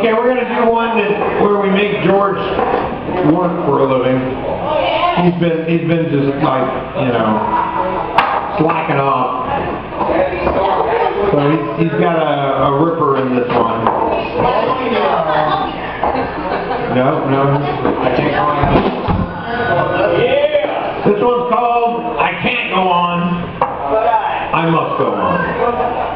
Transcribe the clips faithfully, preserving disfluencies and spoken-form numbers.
Okay, we're going to do one that, where we make George work for a living. He's been, he's been just like, you know, slacking off. So he's, he's got a, a ripper in this one. No, no, I can't go on. Yeah! This one's called I Can't Go On, I Must Go On.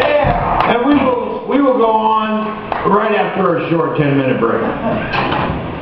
Right after a short ten minute break.